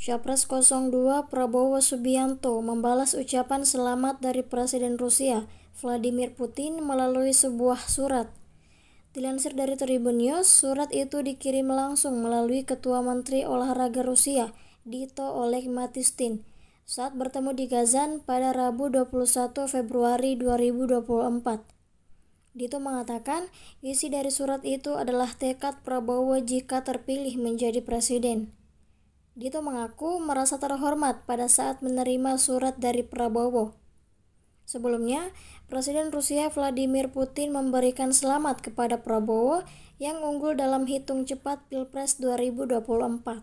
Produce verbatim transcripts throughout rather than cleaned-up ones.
Capres nol dua Prabowo Subianto membalas ucapan selamat dari Presiden Rusia Vladimir Putin melalui sebuah surat. Dilansir dari Tribun News, surat itu dikirim langsung melalui Ketua Menteri Olahraga Rusia, Dito Oleg Matistin, saat bertemu di Kazan pada Rabu dua puluh satu Februari dua ribu dua puluh empat. Dito mengatakan isi dari surat itu adalah tekad Prabowo jika terpilih menjadi presiden. Dito mengaku merasa terhormat pada saat menerima surat dari Prabowo. Sebelumnya, Presiden Rusia Vladimir Putin memberikan selamat kepada Prabowo yang unggul dalam hitung cepat Pilpres dua ribu dua puluh empat.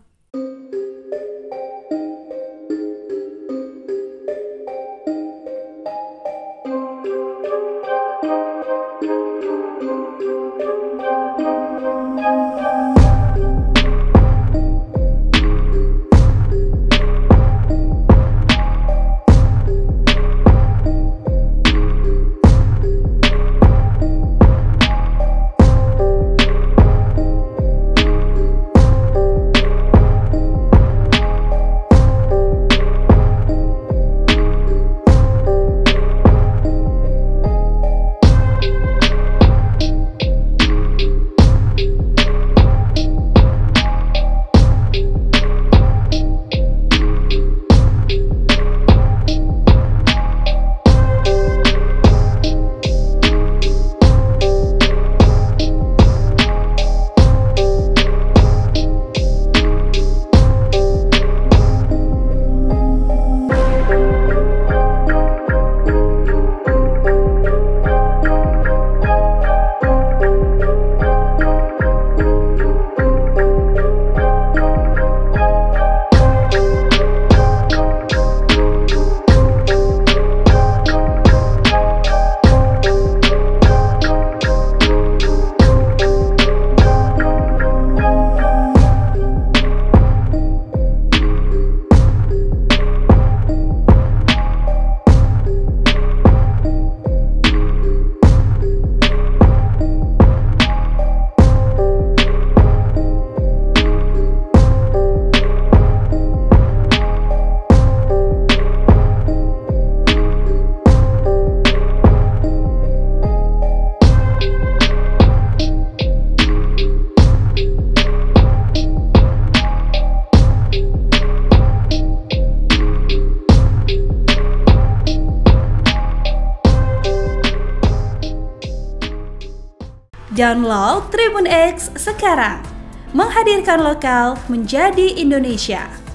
Download Tribun X sekarang, menghadirkan lokal menjadi Indonesia.